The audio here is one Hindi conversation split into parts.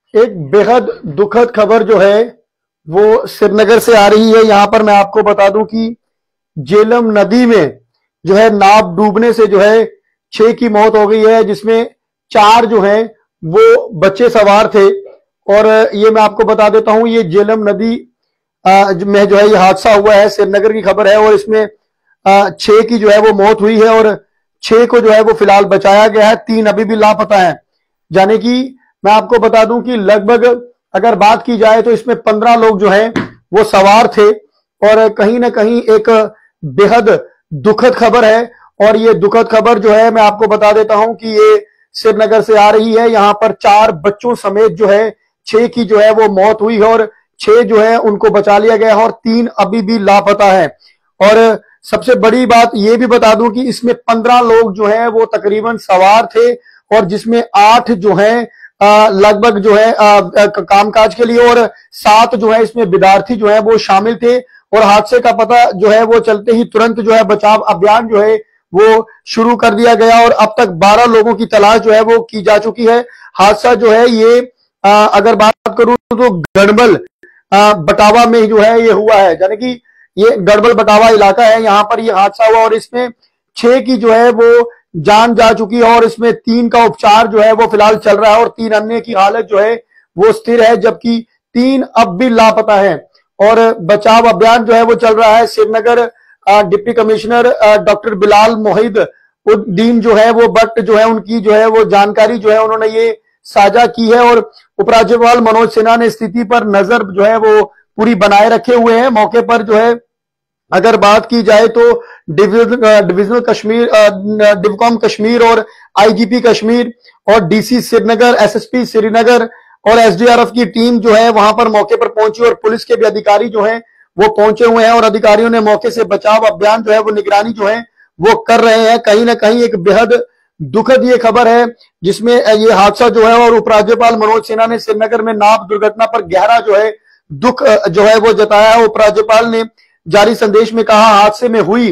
एक बेहद दुखद खबर जो है वो श्रीनगर से आ रही है। यहां पर मैं आपको बता दूं कि झेलम नदी में जो है नाव डूबने से जो है 6 की मौत हो गई है, जिसमें 4 जो है वो बच्चे सवार थे। और ये मैं आपको बता देता हूं, ये झेलम नदी में जो है ये हादसा हुआ है, श्रीनगर की खबर है। और इसमें 6 की जो है वो मौत हुई है और 6 को जो है वो फिलहाल बचाया गया है, 3 अभी भी लापता है। यानी कि मैं आपको बता दूं कि लगभग अगर बात की जाए तो इसमें 15 लोग जो हैं वो सवार थे। और कहीं ना कहीं एक बेहद दुखद खबर है। और ये दुखद खबर जो है मैं आपको बता देता हूं कि ये श्रीनगर से आ रही है। यहां पर 4 बच्चों समेत जो है 6 की जो है वो मौत हुई है और 6 जो है उनको बचा लिया गया है और 3 अभी भी लापता है। और सबसे बड़ी बात ये भी बता दूं कि इसमें 15 लोग जो है वो तकरीबन सवार थे और जिसमें 8 जो है लगभग जो है कामकाज के लिए और 7 जो है इसमें विद्यार्थी जो है वो शामिल थे। और हादसे का पता जो है वो चलते ही तुरंत जो है बचाव अभियान जो है वो शुरू कर दिया गया और अब तक 12 लोगों की तलाश जो है वो की जा चुकी है। हादसा जो है ये अगर बात करूं तो गड़बल बटावा में जो है ये हुआ है, यानी कि ये गड़बल बटावा इलाका है, यहां पर ये हादसा हुआ। और इसमें 6 की जो है वो जान जा चुकी है और इसमें 3 का उपचार जो है वो फिलहाल चल रहा है और 3 अन्य की हालत जो है वो स्थिर है, जबकि 3 अब भी लापता है। और बचाव अभियान जो है वो चल रहा है। Srinagar deputy commissioner doctor Bilal Mohid Uddin जो है वो बट जो है उनकी जो है वो जानकारी जो है उन्होंने ये साझा की है। और उपराज्यपाल मनोज सिन्हा ने स्थिति पर नजर जो है वो पूरी बनाए रखे हुए हैं। मौके पर जो है अगर बात की जाए तो डिविजनल कश्मीर डिवकॉम कश्मीर और आईजीपी कश्मीर और डीसी श्रीनगर, एसएसपी श्रीनगर और एसडीआरएफ की टीम जो है वहां पर मौके पर पहुंची और पुलिस के भी अधिकारी जो हैं वो पहुंचे हुए हैं और अधिकारियों ने मौके से बचाव अभियान जो है वो निगरानी जो है वो कर रहे हैं। कहीं ना कहीं एक बेहद दुखद ये खबर है जिसमें ये हादसा जो है और उपराज्यपाल मनोज सिन्हा ने श्रीनगर में नाव दुर्घटना पर गहरा जो है दुख जो है वो जताया है। उपराज्यपाल ने जारी संदेश में कहा, हादसे में हुई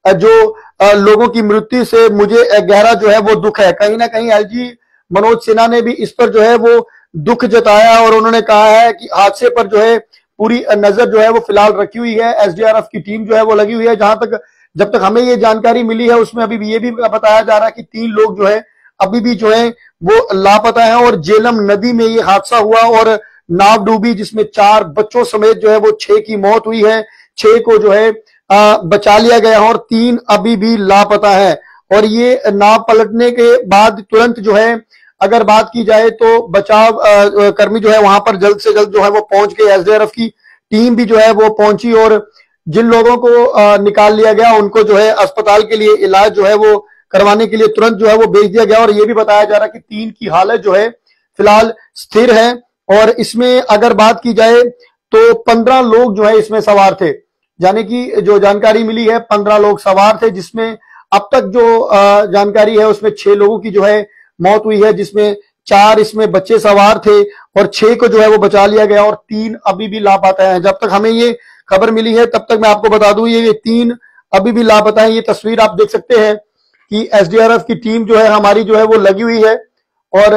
जो लोगों की मृत्यु से मुझे गहरा जो है वो दुख है। कहीं ना कहीं एलजी मनोज सिन्हा ने भी इस पर जो है वो दुख जताया और उन्होंने कहा है कि हादसे पर जो है पूरी नजर जो है वो फिलहाल रखी हुई है। एसडीआरएफ की टीम जो है वो लगी हुई है। जब तक हमें ये जानकारी मिली है उसमें अभी ये भी बताया जा रहा है कि 3 लोग जो है अभी भी जो है वो लापता है। और झेलम नदी में ये हादसा हुआ और नाव डूबी जिसमें 4 बच्चों समेत जो है वो 6 की मौत हुई है। 6 को जो है बचा लिया गया और 3 अभी भी लापता है। और ये नाव पलटने के बाद तुरंत जो है अगर बात की जाए तो बचाव कर्मी जो है वहां पर जल्द से जल्द जो है वो पहुंच गए। एसडीआरएफ की टीम भी जो है वो पहुंची और जिन लोगों को निकाल लिया गया उनको जो है अस्पताल के लिए इलाज जो है वो करवाने के लिए तुरंत जो है वो भेज दिया गया। और ये भी बताया जा रहा है कि 3 की हालत जो है फिलहाल स्थिर है। और इसमें अगर बात की जाए तो 15 लोग जो है इसमें सवार थे, यानी कि जो जानकारी मिली है 15 लोग सवार थे, जिसमें अब तक जो जानकारी है उसमें 6 लोगों की जो है मौत हुई है, जिसमें 4 इसमें बच्चे सवार थे और 6 को जो है वो बचा लिया गया और 3 अभी भी लापता है। जब तक हमें ये खबर मिली है तब तक मैं आपको बता दूं ये 3 अभी भी लापता है। ये तस्वीर आप देख सकते हैं कि एसडीआरएफ की टीम जो है हमारी जो है वो लगी हुई है और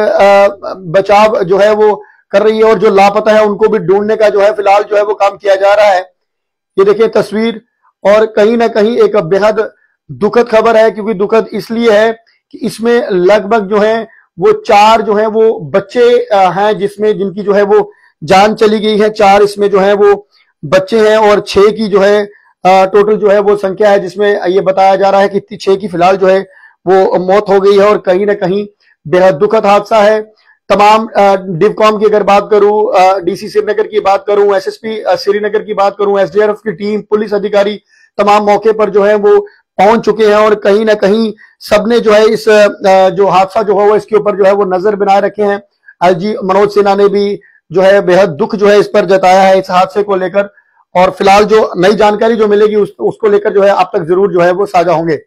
बचाव जो है वो कर रही है और जो लापता है उनको भी ढूंढने का जो है फिलहाल जो है वो काम किया जा रहा है। ये देखिए तस्वीर। और कहीं ना कहीं एक बेहद दुखद खबर है, क्योंकि दुखद इसलिए है कि इसमें लगभग जो है वो 4 जो है वो बच्चे हैं जिसमें जिनकी जो है वो जान चली गई है। 4 इसमें जो है वो बच्चे हैं और 6 की जो है टोटल जो है वो संख्या है, जिसमें ये बताया जा रहा है कि 6 की फिलहाल जो है वो मौत हो गई है। और कहीं ना कहीं बेहद दुखद हादसा है। तमाम डिवकॉम की अगर बात करूं, डीसी श्रीनगर की बात करूं, एसएसपी श्रीनगर की बात करूं, एसडीआरएफ की टीम, पुलिस अधिकारी तमाम मौके पर जो है वो पहुंच चुके हैं और कहीं ना कहीं सबने जो है इस जो हादसा जो है वो इसके ऊपर जो है वो नजर बनाए रखे हैं। आईजी मनोज सिन्हा ने भी जो है बेहद दुख जो है इस पर जताया है इस हादसे को लेकर। और फिलहाल जो नई जानकारी जो मिलेगी उसको लेकर जो है आप तक जरूर जो है वो साझा होंगे।